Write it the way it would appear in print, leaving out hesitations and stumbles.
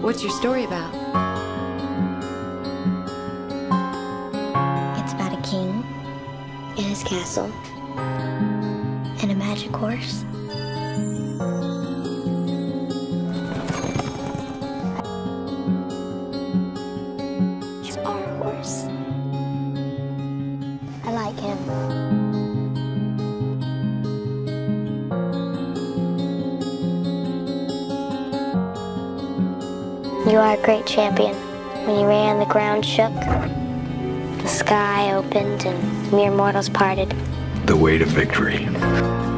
What's your story about? It's about a king and his castle and a magic horse. It's our horse. I like him. You are a great champion. When you ran, the ground shook, the sky opened, and mere mortals parted. The way to victory.